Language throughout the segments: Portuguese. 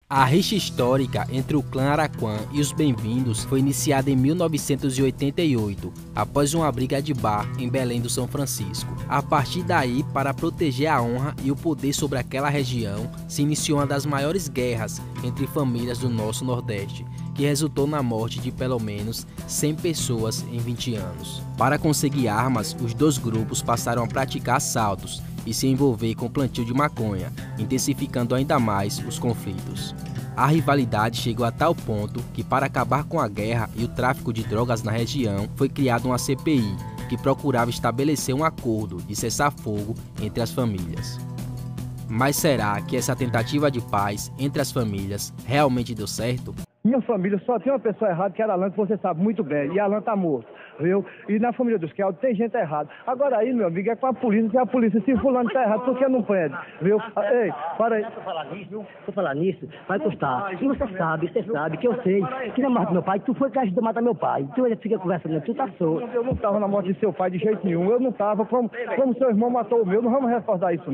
A rixa histórica entre o clã Araquã e os Bem-vindos foi iniciada em 1988, após uma briga de bar em Belém do São Francisco. A partir daí, para proteger a honra e o poder sobre aquela região, se iniciou uma das maiores guerras entre famílias do nosso Nordeste, que resultou na morte de pelo menos 100 pessoas em 20 anos. Para conseguir armas, os dois grupos passaram a praticar assaltos e se envolver com plantio de maconha, intensificando ainda mais os conflitos. A rivalidade chegou a tal ponto que, para acabar com a guerra e o tráfico de drogas na região, foi criada uma CPI que procurava estabelecer um acordo de cessar-fogo entre as famílias. Mas será que essa tentativa de paz entre as famílias realmente deu certo? Minha família só tem uma pessoa errada, que era Alan, que você sabe muito bem, e Alan tá morto, viu? E na família dos Kells tem gente errada. Agora aí, meu amigo, é com a polícia, se fulano tá errado, por que não prende, viu? Ei, para aí. Por falar nisso, vai custar. E você sabe que eu sei, que na morte do meu pai, tu foi que ajudou a matar meu pai. Tu ainda fica conversando, tu tá solto. Eu não tava na morte de seu pai de jeito nenhum, eu não tava, como seu irmão matou o meu, não vamos recordar isso.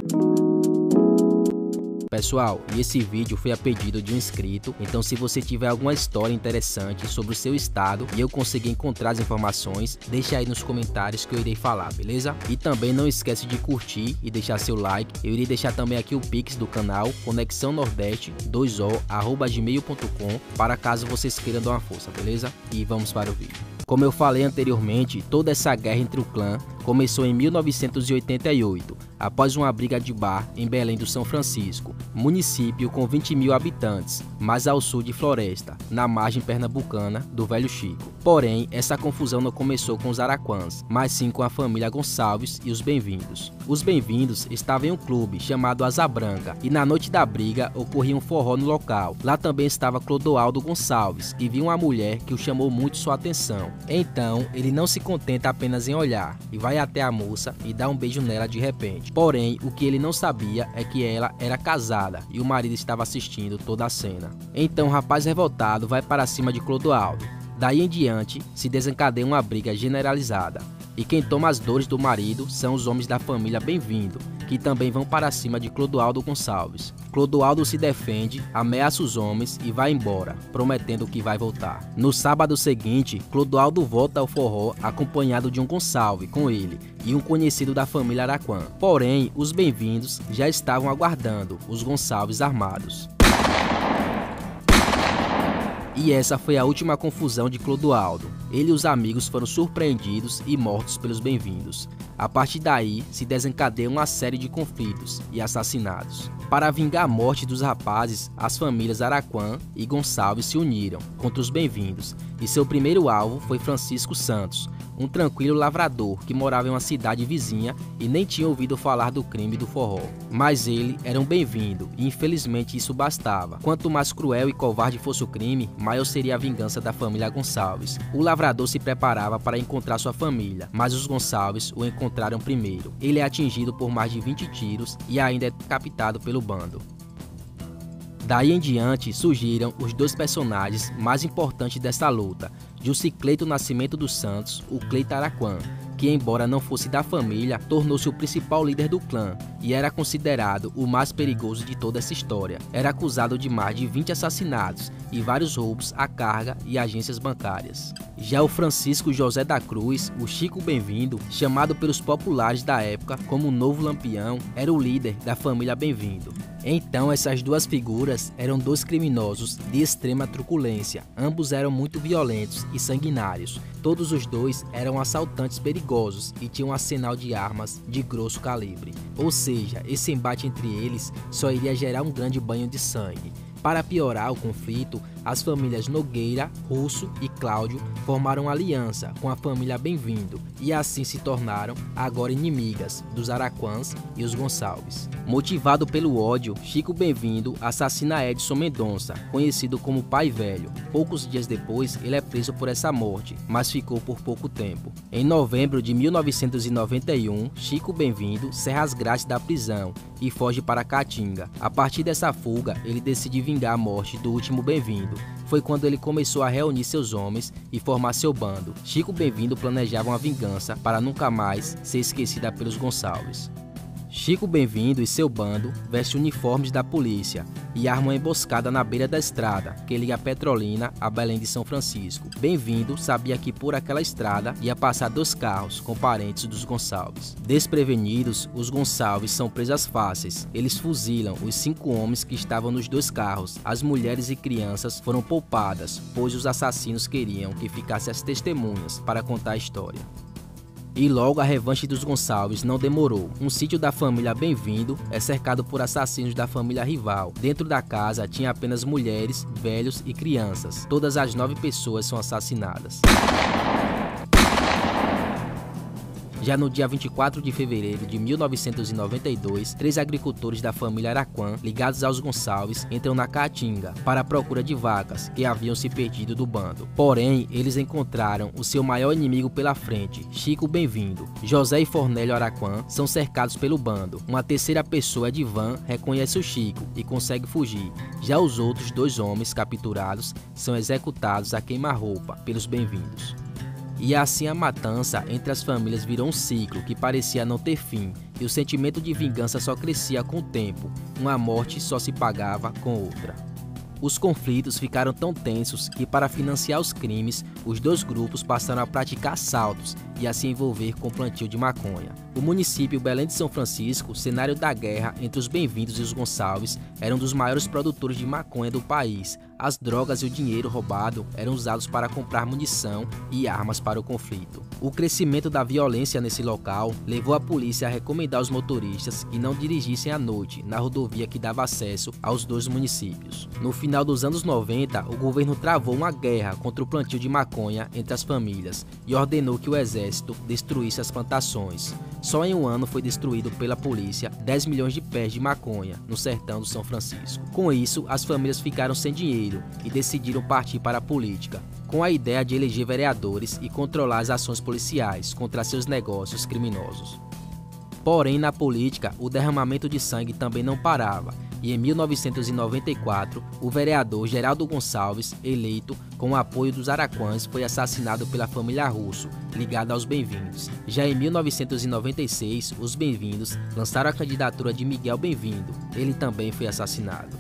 Pessoal, e esse vídeo foi a pedido de um inscrito, então se você tiver alguma história interessante sobre o seu estado e eu conseguir encontrar as informações, deixa aí nos comentários que eu irei falar, beleza? E também não esquece de curtir e deixar seu like. Eu irei deixar também aqui o Pix do canal, Conexão Nordeste 2o@gmail.com, para caso vocês queiram dar uma força, beleza? E vamos para o vídeo. Como eu falei anteriormente, toda essa guerra entre o clã começou em 1988, após uma briga de bar em Belém do São Francisco, município com 20 mil habitantes, mais ao sul de Floresta, na margem pernambucana do Velho Chico. Porém, essa confusão não começou com os Araquãs, mas sim com a família Gonçalves e os Bem-vindos. Os Bem-vindos estavam em um clube chamado Asa Branca, e na noite da briga ocorria um forró no local. Lá também estava Clodoaldo Gonçalves, que viu uma mulher que o chamou muito sua atenção. Então, ele não se contenta apenas em olhar, e vai até a moça e dá um beijo nela de repente. Porém, o que ele não sabia é que ela era casada e o marido estava assistindo toda a cena. Então o rapaz revoltado vai para cima de Clodoaldo. Daí em diante, se desencadeia uma briga generalizada. E quem toma as dores do marido são os homens da família Bem-vindo, que também vão para cima de Clodoaldo Gonçalves. Clodoaldo se defende, ameaça os homens e vai embora, prometendo que vai voltar. No sábado seguinte, Clodoaldo volta ao forró acompanhado de um Gonçalves com ele e um conhecido da família Araquã. Porém, os Bem-vindos já estavam aguardando os Gonçalves armados. E essa foi a última confusão de Clodoaldo. Ele e os amigos foram surpreendidos e mortos pelos Bem-vindos. A partir daí, se desencadeia uma série de conflitos e assassinatos. Para vingar a morte dos rapazes, as famílias Araquã e Gonçalves se uniram contra os Bem-vindos, e seu primeiro alvo foi Francisco Santos, um tranquilo lavrador que morava em uma cidade vizinha e nem tinha ouvido falar do crime do forró. Mas ele era um bem-vindo e infelizmente isso bastava. Quanto mais cruel e covarde fosse o crime, maior seria a vingança da família Gonçalves. O lavrador se preparava para encontrar sua família, mas os Gonçalves o encontraram primeiro. Ele é atingido por mais de 20 tiros e ainda é decapitado pelo bando. Daí em diante surgiram os dois personagens mais importantes dessa luta, Jucicleito Nascimento dos Santos, o Cleito Araquã, que embora não fosse da família, tornou-se o principal líder do clã e era considerado o mais perigoso de toda essa história. Era acusado de mais de 20 assassinatos e vários roubos à carga e agências bancárias. Já o Francisco José da Cruz, o Chico Bem-vindo, chamado pelos populares da época como o Novo Lampião, era o líder da família Bem-vindo. Então essas duas figuras eram dois criminosos de extrema truculência. Ambos eram muito violentos e sanguinários. Todos os dois eram assaltantes perigosos e tinham um arsenal de armas de grosso calibre. Ou seja, esse embate entre eles só iria gerar um grande banho de sangue. Para piorar o conflito, as famílias Nogueira, Russo e Cláudio formaram aliança com a família Bem-vindo e assim se tornaram agora inimigas dos Araquãs e os Gonçalves. Motivado pelo ódio, Chico Bem-vindo assassina Edson Mendonça, conhecido como Pai Velho. Poucos dias depois, ele é preso por essa morte, mas ficou por pouco tempo. Em novembro de 1991, Chico Bem-vindo serra as grades da prisão e foge para Caatinga. A partir dessa fuga, ele decide vingar a morte do último Bem-vindo. Foi quando ele começou a reunir seus homens e formar seu bando. Chico Bem-vindo planejava uma vingança para nunca mais ser esquecida pelos Gonçalves. Chico Bem-vindo e seu bando vestem uniformes da polícia e armam uma emboscada na beira da estrada que liga Petrolina a Belém de São Francisco. Bem-vindo sabia que por aquela estrada ia passar 2 carros com parentes dos Gonçalves. Desprevenidos, os Gonçalves são presas fáceis. Eles fuzilam os 5 homens que estavam nos 2 carros. As mulheres e crianças foram poupadas, pois os assassinos queriam que ficassem as testemunhas para contar a história. E logo a revanche dos Gonçalves não demorou. Um sítio da família Bem-vindo é cercado por assassinos da família rival. Dentro da casa tinha apenas mulheres, velhos e crianças. Todas as 9 pessoas são assassinadas. Já no dia 24 de fevereiro de 1992, 3 agricultores da família Araquã, ligados aos Gonçalves, entram na Caatinga para a procura de vacas que haviam se perdido do bando. Porém, eles encontraram o seu maior inimigo pela frente, Chico Bem-vindo. José e Fornélio Araquã são cercados pelo bando. Uma terceira pessoa, Edivan, reconhece o Chico e consegue fugir. Já os outros 2 homens capturados são executados a queima-roupa pelos Bem-vindos. E assim a matança entre as famílias virou um ciclo que parecia não ter fim, e o sentimento de vingança só crescia com o tempo. Uma morte só se pagava com outra. Os conflitos ficaram tão tensos que, para financiar os crimes, os 2 grupos passaram a praticar assaltos e a se envolver com plantio de maconha. O município Belém de São Francisco, cenário da guerra entre os Bem-vindos e os Gonçalves, era um dos maiores produtores de maconha do país. As drogas e o dinheiro roubado eram usados para comprar munição e armas para o conflito. O crescimento da violência nesse local levou a polícia a recomendar aos motoristas que não dirigissem à noite na rodovia que dava acesso aos 2 municípios. No final dos anos 90, o governo travou uma guerra contra o plantio de maconha entre as famílias e ordenou que o exército destruísse as plantações. Só em um ano foi destruído pela polícia 10 milhões de pés de maconha no sertão do São Francisco. Com isso, as famílias ficaram sem dinheiro e decidiram partir para a política, com a ideia de eleger vereadores e controlar as ações policiais contra seus negócios criminosos. Porém, na política, o derramamento de sangue também não parava, e em 1994, o vereador Geraldo Gonçalves, eleito com o apoio dos Araquãs, foi assassinado pela família Russo, ligada aos Bem-vindos. Já em 1996, os Bem-vindos lançaram a candidatura de Miguel Bem-vindo. Ele também foi assassinado.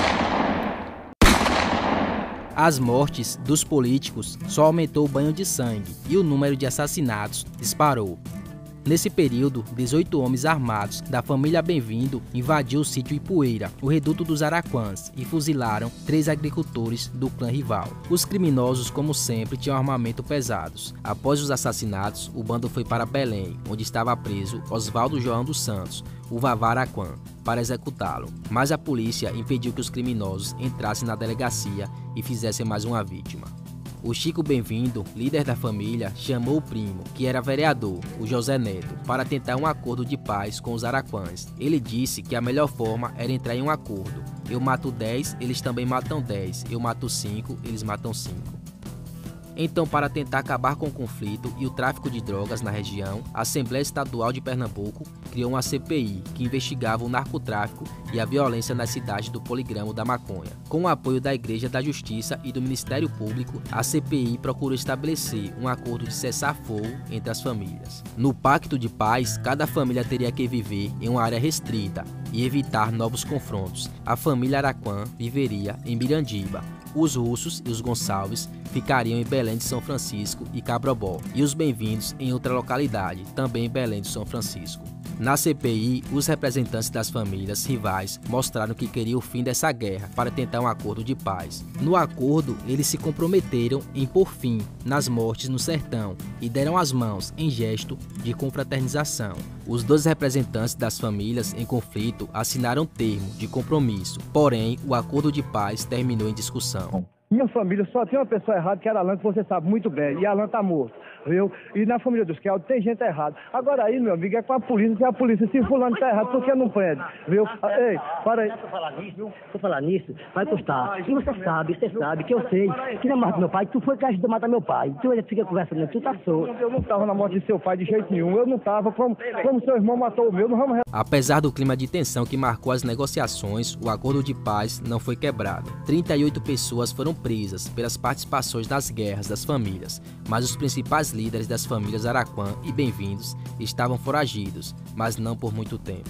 As mortes dos políticos só aumentou o banho de sangue e o número de assassinatos disparou. Nesse período, 18 homens armados da família Bem-vindo invadiu o sítio Ipueira, o reduto dos Araquãs, e fuzilaram 3 agricultores do clã rival. Os criminosos, como sempre, tinham armamento pesados. Após os assassinatos, o bando foi para Belém, onde estava preso Oswaldo João dos Santos, o Vavá Araquã, para executá-lo. Mas a polícia impediu que os criminosos entrassem na delegacia e fizessem mais uma vítima. O Chico Bem-vindo, líder da família, chamou o primo, que era vereador, o José Neto, para tentar um acordo de paz com os Araquãs. Ele disse que a melhor forma era entrar em um acordo. Eu mato 10, eles também matam 10. Eu mato 5, eles matam 5. Então, para tentar acabar com o conflito e o tráfico de drogas na região, a Assembleia Estadual de Pernambuco criou uma CPI que investigava o narcotráfico e a violência nas cidades do Poligramo da Maconha. Com o apoio da Igreja da Justiça e do Ministério Público, a CPI procurou estabelecer um acordo de cessar-fogo entre as famílias. No Pacto de Paz, cada família teria que viver em uma área restrita e evitar novos confrontos. A família Araquã viveria em Mirandiba. Os Russos e os Gonçalves ficariam em Belém de São Francisco e Cabrobó, e os Bem-vindos em outra localidade, também em Belém de São Francisco. Na CPI, os representantes das famílias rivais mostraram que queriam o fim dessa guerra para tentar um acordo de paz. No acordo, eles se comprometeram em pôr fim nas mortes no sertão e deram as mãos em gesto de confraternização. Os 2 representantes das famílias em conflito assinaram termo de compromisso, porém, o acordo de paz terminou em discussão. Minha família só tem uma pessoa errada, que era Alan, que você sabe muito bem, e Alan está morto, viu? E na família dos Kelly tem gente errada. Agora aí, meu amigo, é com a polícia, se fulano está errado, por que não prende, viu? Ei, para aí. Por falar nisso, vai custar. E você sabe que eu sei que na morte do meu pai, tu foi que ajudou a matar meu pai. Tu ainda fica conversando, tu tá solto. Eu não estava na morte de seu pai de jeito nenhum, eu não estava, como seu irmão matou o meu, não vamos... Apesar do clima de tensão que marcou as negociações, o acordo de paz não foi quebrado. 38 pessoas foram presas pelas participações nas guerras das famílias, mas os principais líderes das famílias Araquã e Bem-vindos estavam foragidos, mas não por muito tempo.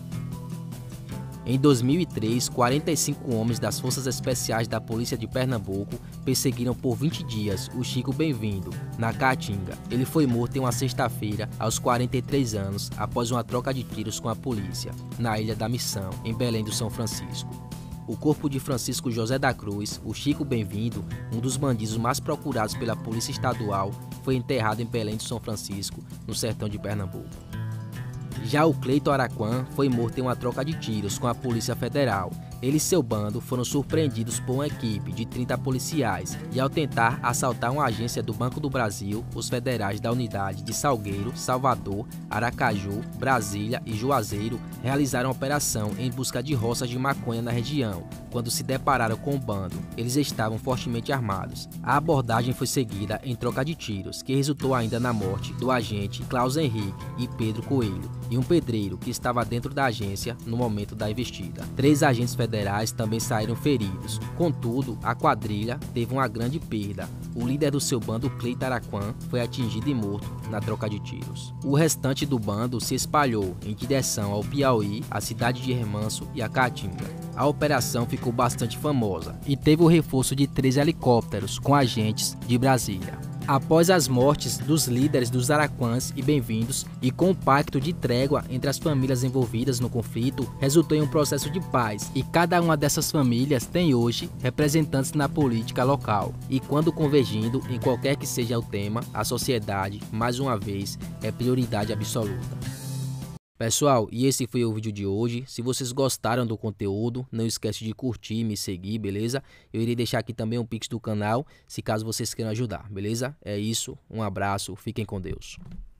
Em 2003, 45 homens das Forças Especiais da Polícia de Pernambuco perseguiram por 20 dias o Chico Bem-vindo, na Caatinga. Ele foi morto em uma sexta-feira, aos 43 anos, após uma troca de tiros com a polícia, na Ilha da Missão, em Belém do São Francisco. O corpo de Francisco José da Cruz, o Chico Bem-vindo, um dos bandidos mais procurados pela Polícia Estadual, foi enterrado em Belém do São Francisco, no sertão de Pernambuco. Já o Cleiton Araquã foi morto em uma troca de tiros com a Polícia Federal. Ele e seu bando foram surpreendidos por uma equipe de 30 policiais e, ao tentar assaltar uma agência do Banco do Brasil, os federais da unidade de Salgueiro, Salvador, Aracaju, Brasília e Juazeiro realizaram uma operação em busca de roças de maconha na região. Quando se depararam com o bando, eles estavam fortemente armados. A abordagem foi seguida em troca de tiros, que resultou ainda na morte do agente Klaus Henrique e Pedro Coelho, e um pedreiro que estava dentro da agência no momento da investida. 3 agentes federais também saíram feridos. Contudo, a quadrilha teve uma grande perda. O líder do seu bando, Cleiton Araquã, foi atingido e morto na troca de tiros. O restante do bando se espalhou em direção ao Piauí, a cidade de Remanso e a Caatinga. A operação ficou bastante famosa e teve o reforço de 3 helicópteros com agentes de Brasília. Após as mortes dos líderes dos Araquãs e Bem-vindos e com o pacto de trégua entre as famílias envolvidas no conflito, resultou em um processo de paz e cada uma dessas famílias tem hoje representantes na política local. E quando convergindo em qualquer que seja o tema, a sociedade, mais uma vez, é prioridade absoluta. Pessoal, e esse foi o vídeo de hoje. Se vocês gostaram do conteúdo, não esquece de curtir e me seguir, beleza? Eu irei deixar aqui também um pix do canal, se caso vocês queiram ajudar, beleza? É isso, um abraço, fiquem com Deus.